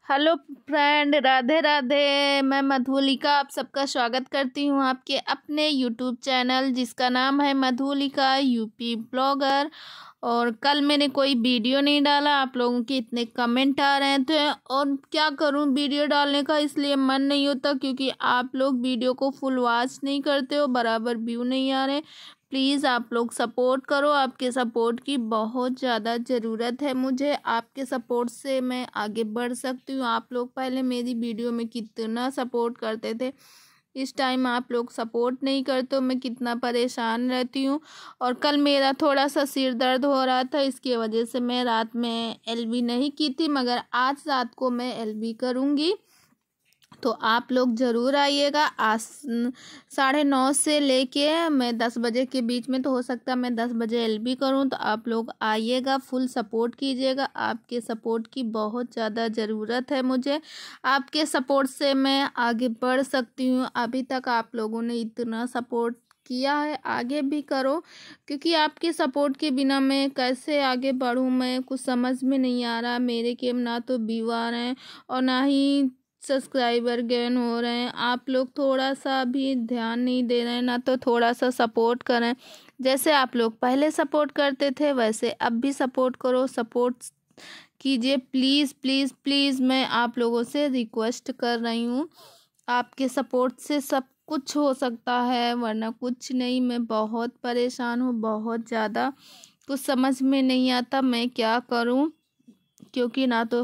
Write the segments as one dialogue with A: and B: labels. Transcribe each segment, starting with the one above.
A: Hello friend, Radhe Radhe. मैं मधुलिका आप सबका स्वागत करती हूँ आपके अपने यूट्यूब चैनल जिसका नाम है मधुलिका यूपी ब्लॉगर। और कल मैंने कोई वीडियो नहीं डाला, आप लोगों के इतने कमेंट आ रहे थे और क्या करूँ, वीडियो डालने का इसलिए मन नहीं होता क्योंकि आप लोग वीडियो को फुल वॉच नहीं करते हो, बराबर व्यू नहीं आ रहे। प्लीज़ आप लोग सपोर्ट करो, आपके सपोर्ट की बहुत ज़्यादा ज़रूरत है मुझे। आपके सपोर्ट से मैं आगे बढ़ सकती हूँ। आप लोग पहले मेरी वीडियो में कितना सपोर्ट करते थे, इस टाइम आप लोग सपोर्ट नहीं करते हो, मैं कितना परेशान रहती हूँ। और कल मेरा थोड़ा सा सिर दर्द हो रहा था, इसकी वजह से मैं रात में एलबी नहीं की थी, मगर आज रात को मैं एलबी करूँगी। तो आप लोग ज़रूर आइएगा। आज 9:30 से लेके मैं 10 बजे के बीच में, तो हो सकता है मैं 10 बजे एलबी करूं, तो आप लोग आइएगा, फुल सपोर्ट कीजिएगा। आपके सपोर्ट की बहुत ज़्यादा ज़रूरत है मुझे। आपके सपोर्ट से मैं आगे बढ़ सकती हूं। अभी तक आप लोगों ने इतना सपोर्ट किया है, आगे भी करो, क्योंकि आपके सपोर्ट के बिना मैं कैसे आगे बढ़ूं, मैं कुछ समझ में नहीं आ रहा। मेरे के ना तो व्यू आ रहे हैं और ना ही सब्सक्राइबर गेन हो रहे हैं। आप लोग थोड़ा सा भी ध्यान नहीं दे रहे हैं, ना तो थोड़ा सा सपोर्ट करें। जैसे आप लोग पहले सपोर्ट करते थे वैसे अब भी सपोर्ट करो, सपोर्ट कीजिए प्लीज़ प्लीज़ प्लीज़। मैं आप लोगों से रिक्वेस्ट कर रही हूँ, आपके सपोर्ट से सब कुछ हो सकता है, वरना कुछ नहीं। मैं बहुत परेशान हूँ, बहुत ज़्यादा, कुछ समझ में नहीं आता मैं क्या करूँ, क्योंकि ना तो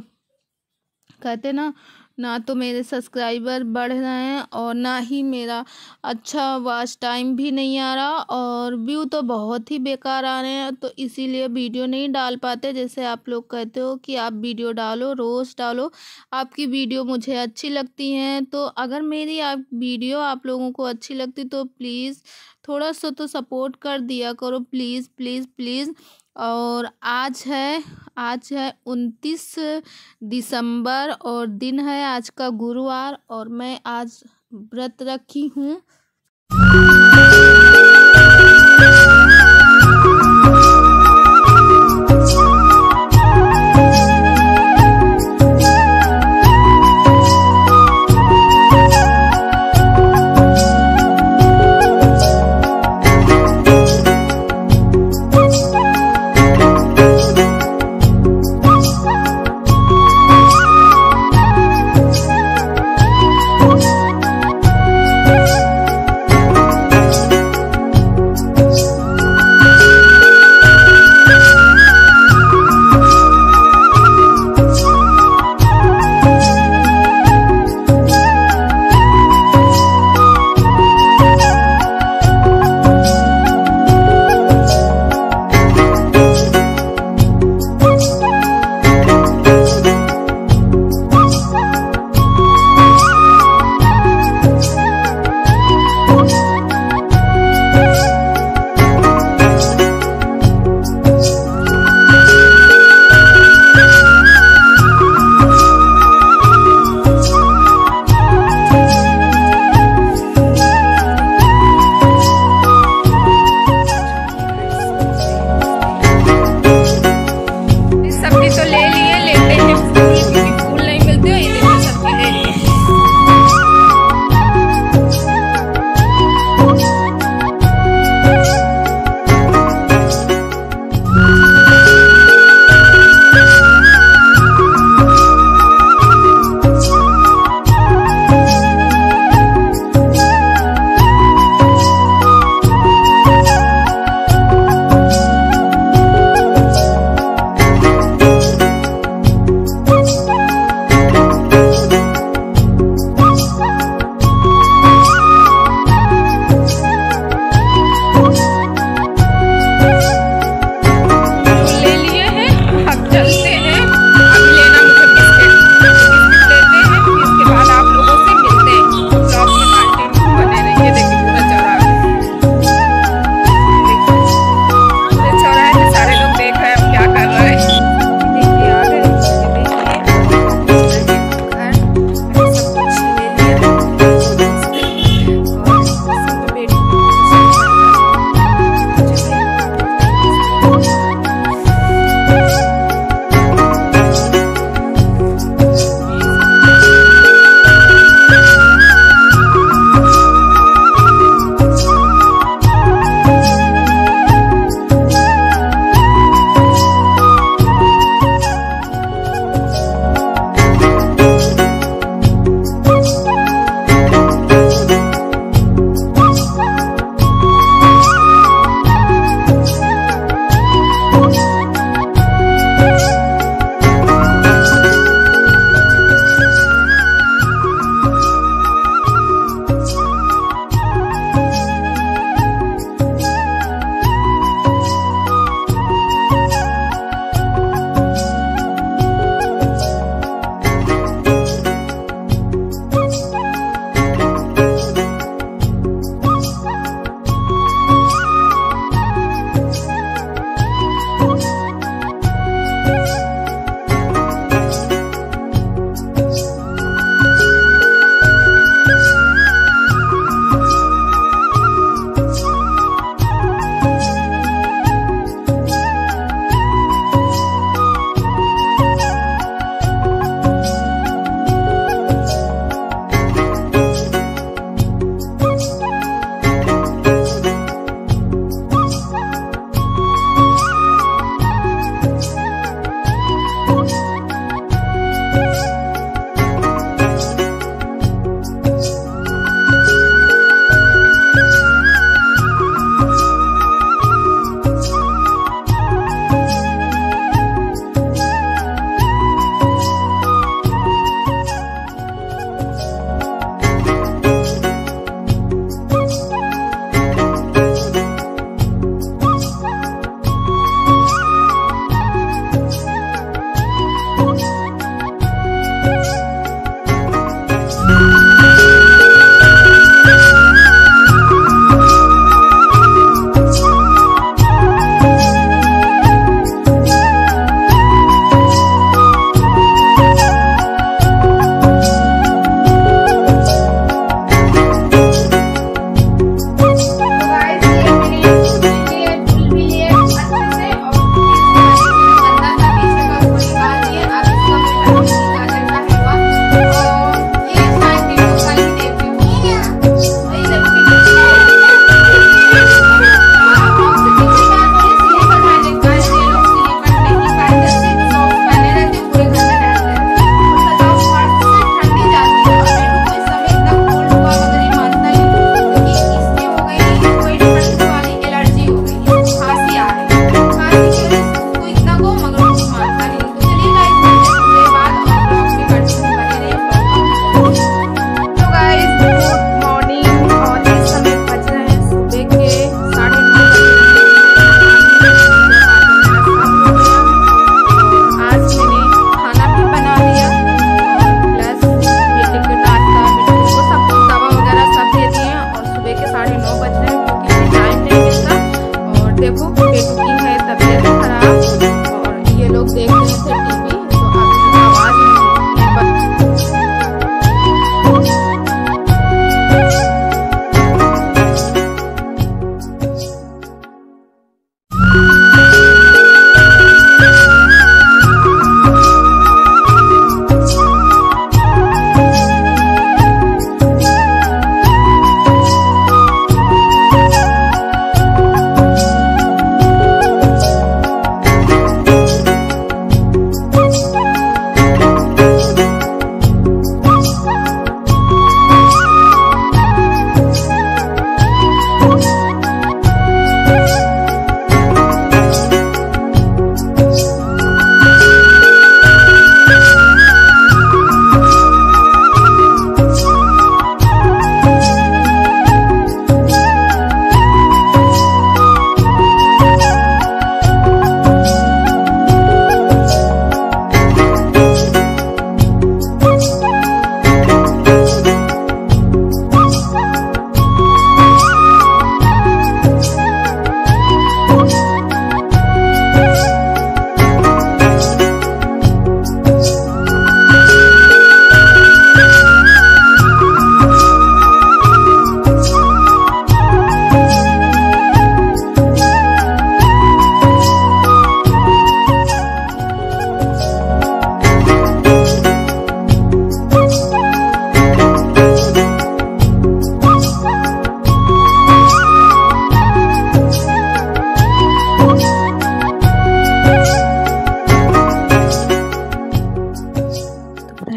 A: कहते ना तो मेरे सब्सक्राइबर बढ़ रहे हैं और ना ही मेरा अच्छा वॉच टाइम भी नहीं आ रहा, और व्यू तो बहुत ही बेकार आ रहे हैं। तो इसीलिए वीडियो नहीं डाल पाते। जैसे आप लोग कहते हो कि आप वीडियो डालो, रोज़ डालो, आपकी वीडियो मुझे अच्छी लगती हैं। तो अगर मेरी वीडियो आप लोगों को अच्छी लगती तो प्लीज़ थोड़ा सा तो सपोर्ट कर दिया करो, प्लीज़ प्लीज़ प्लीज़। और आज है 29 दिसंबर और दिन है आज का गुरुवार, और मैं आज व्रत रखी हूँ।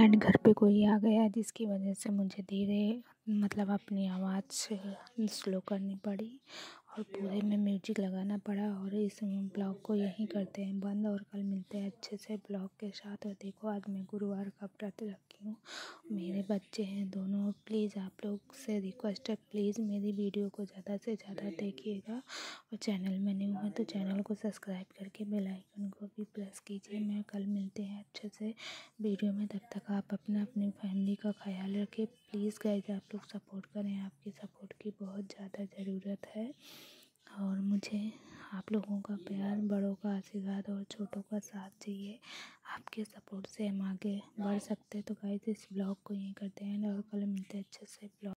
B: एंड घर पे कोई आ गया जिसकी वजह से मुझे धीरे मतलब अपनी आवाज़ स्लो करनी पड़ी और पूरे में म्यूजिक लगाना पड़ा। और इस ब्लॉग को यहीं करते हैं बंद और कल मिलते हैं अच्छे से ब्लॉग के साथ। और देखो आज मैं गुरुवार का व्रत रखी हूँ, मेरे बच्चे हैं दोनों। प्लीज़ आप लोग से रिक्वेस्ट है, प्लीज़ मेरी वीडियो को ज़्यादा से ज़्यादा देखिएगा और चैनल में न्यू है तो चैनल को सब्सक्राइब करके बेल आइकन को भी प्रेस कीजिए। मैं कल मिलते हैं अच्छे से वीडियो में, तब तक आप अपनी फैमिली का ख्याल रखें। प्लीज़ गाइज आप लोग सपोर्ट करें, आपकी सपोर्ट की बहुत ज़्यादा ज़रूरत है। और मुझे आप लोगों का प्यार, बड़ों का आशीर्वाद और छोटों का साथ चाहिए। आपके सपोर्ट से हम आगे बढ़ सकते हैं। तो गाइज इस ब्लॉग को यहीं करते हैं और कल मिलते हैं अच्छे से ब्लॉग।